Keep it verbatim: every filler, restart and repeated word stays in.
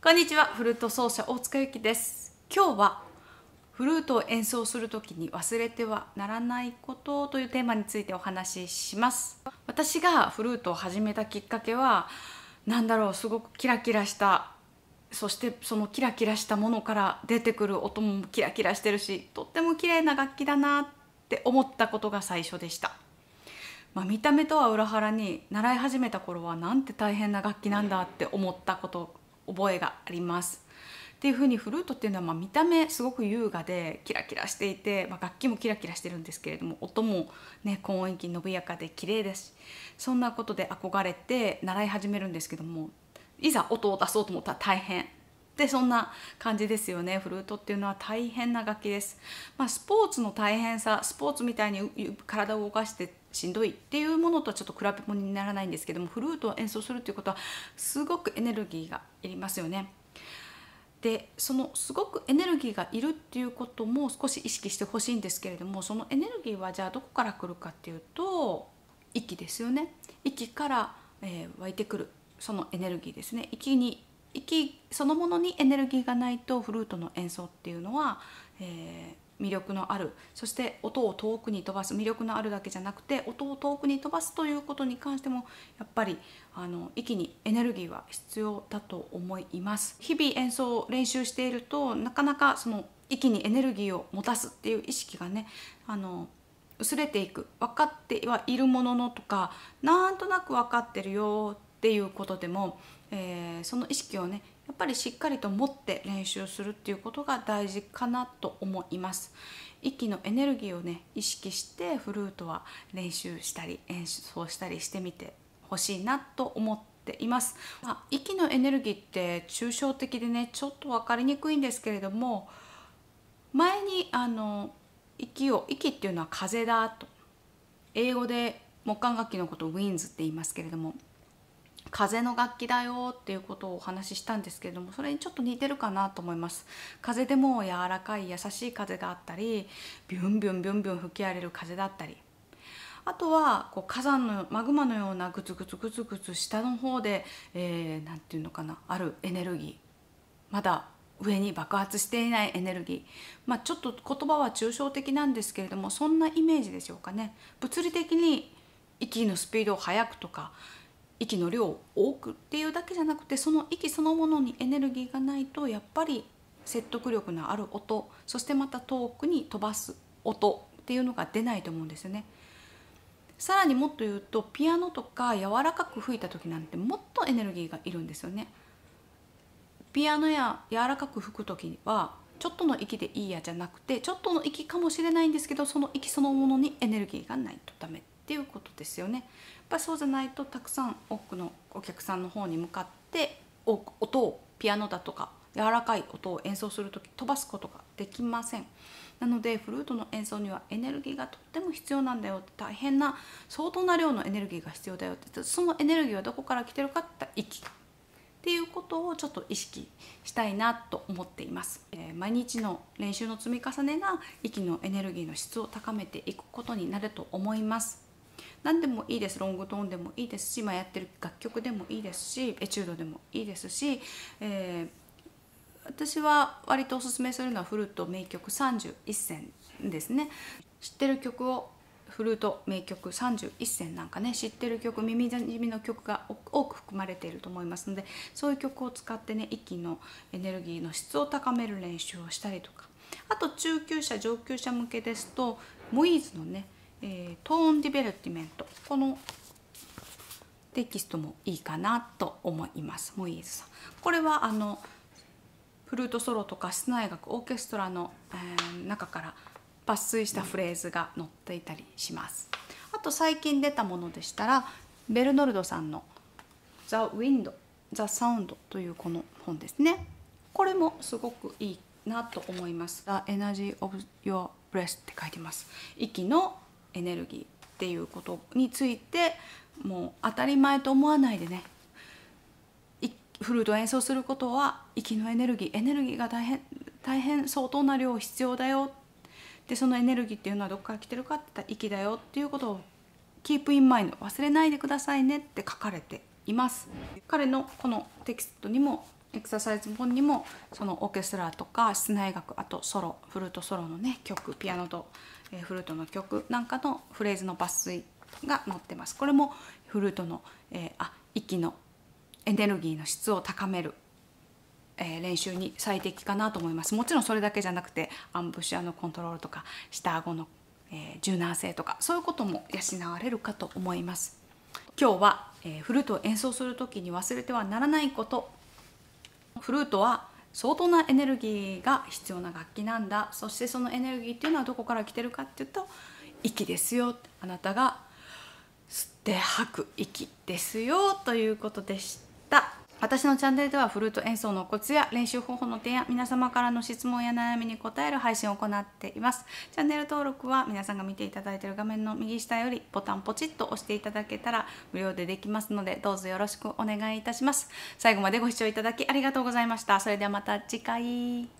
こんにちは、フルート奏者大塚由紀です。今日はフルートを演奏するときに忘れてはならないことというテーマについてお話しします。私がフルートを始めたきっかけはなんだろう、すごくキラキラした、そしてそのキラキラしたものから出てくる音もキラキラしてるし、とっても綺麗な楽器だなって思ったことが最初でした。まあ、見た目とは裏腹に習い始めた頃はなんて大変な楽器なんだって思ったこと覚えがあります。っていうふうにフルートっていうのはまあ見た目すごく優雅でキラキラしていて、まあ、楽器もキラキラしてるんですけれども、音もね高音域伸びやかで綺麗ですし、そんなことで憧れて習い始めるんですけども、いざ音を出そうと思ったら大変で、そんな感じですよね。フルートっていうのは大変な楽器です。まあ、スポーツの大変さ、スポーツみたいに体を動かしてしんどいっていうものとはちょっと比べ物にならないんですけども、フルートを演奏するっていうことはすごくエネルギーがいりますよね。でそのすごくエネルギーがいるっていうことも少し意識してほしいんですけれども、そのエネルギーはじゃあどこから来るかっていうと、息ですよね。息から、えー、湧いてくるそのエネルギーですね。息に息そのものにエネルギーがないとフルートの演奏っていうのは、えー魅力のある、そして音を遠くに飛ばす、魅力のあるだけじゃなくて音を遠くに飛ばすということに関してもやっぱりあの息にエネルギーは必要だと思います。日々演奏を練習しているとなかなかその息にエネルギーを持たすっていう意識がね、あの薄れていく、分かってはいるもののとか、なんとなく分かってるよっていうことでも、えー、その意識をねやっぱりしっかりと持って練習するっていうことが大事かなと思います。息のエネルギーをね意識してフルートは練習したり演奏したりしてみてほしいなと思っています。まあ、息のエネルギーって抽象的でねちょっと分かりにくいんですけれども、前にあの息を息っていうのは風だと、英語で木管楽器のことをウィンズって言いますけれども、風の楽器だよっていうことをお話ししたんですけれども、それにちょっと似てるかなと思います。風でも柔らかい優しい風があったり、ビュンビュンビュンビュン吹き荒れる風だったり、あとはこう火山のマグマのようなグツグツグツグツ下の方で、えー、なんていうのかな、あるエネルギー、まだ上に爆発していないエネルギー、まあ、ちょっと言葉は抽象的なんですけれども、そんなイメージでしょうかね。物理的に息のスピードを速くとか息の量を多くっていうだけじゃなくて、その息そのものにエネルギーがないとやっぱり説得力のある音、そしてまた遠くに飛ばす音っていうのが出ないと思うんですよね。さらにもっと言うと、ピアノとか柔らかく吹いた時なんてもっとエネルギーがいるんですよね。ピアノや柔らかく吹く時はちょっとの息でいいやじゃなくて、ちょっとの息かもしれないんですけど、その息そのものにエネルギーがないとダメっていうことですよね。やっぱりそうじゃないとたくさん多くのお客さんの方に向かって音を、ピアノだとか柔らかい音を演奏する時飛ばすことができません。なのでフルートの演奏にはエネルギーがとっても必要なんだよ、大変な相当な量のエネルギーが必要だよって、そのエネルギーはどこから来てるかって言ったら息っていうことをちょっと意識したいなと思っています。えー、毎日の練習の積み重ねが息のエネルギーの質を高めていくことになると思います。何でもいいです。ロングトーンでもいいですし、今やってる楽曲でもいいですし、エチュードでもいいですし、えー、私は割とおすすめするのはフルート名曲さんじゅういっせんですね。知ってる曲をフルート名曲さんじゅういっせんなんかね、知ってる曲、耳なじみの曲が多く含まれていると思いますので、そういう曲を使ってね息のエネルギーの質を高める練習をしたりとか、あと中級者上級者向けですとモイーズのね、えー、トーンディベロッティメント、このテキストもいいかなと思います。モイーズさん、これはあのフルートソロとか室内楽オーケストラの、えー、中から抜粋したフレーズが載っていたりします。あと最近出たものでしたらベルノルドさんの「The Wind, The Sound」というこの本ですね。これもすごくいいなと思います。「The Energy of Your Breath」って書いてます。息のエネルギーっていうことについてもう当たり前と思わないでね、フルートを演奏することは息のエネルギーエネルギーが大変大変相当な量必要だよ。でそのエネルギーっていうのはどこから来てるかって言ったら息だよっていうことをキープインマインド、忘れないでくださいねって書かれています。彼のこのテキストにもエクササイズ本にもそのオーケストラとか室内楽、あとソロ、フルートソロのね曲、ピアノと、えー、フルートの曲なんかのフレーズの抜粋が載ってます。これもフルートの、えー、あ息のエネルギーの質を高める、えー、練習に最適かなと思います。もちろんそれだけじゃなくてアンブッシュのコントロールとか下顎の、えー、柔軟性とかそういうことも養われるかと思います。今日は、えー、フルートを演奏する時に忘れてはならないこと。フルートは相当なエネルギーが必要な楽器なんだ。そしてそのエネルギーっていうのはどこから来てるかっていうと息ですよ。あなたが吸って吐く息ですよということでした。私のチャンネルではフルート演奏のコツや練習方法の提案、皆様からの質問や悩みに答える配信を行っています。チャンネル登録は皆さんが見ていただいている画面の右下よりボタンポチッと押していただけたら無料でできますので、どうぞよろしくお願いいたします。最後までご視聴いただきありがとうございました。それではまた次回。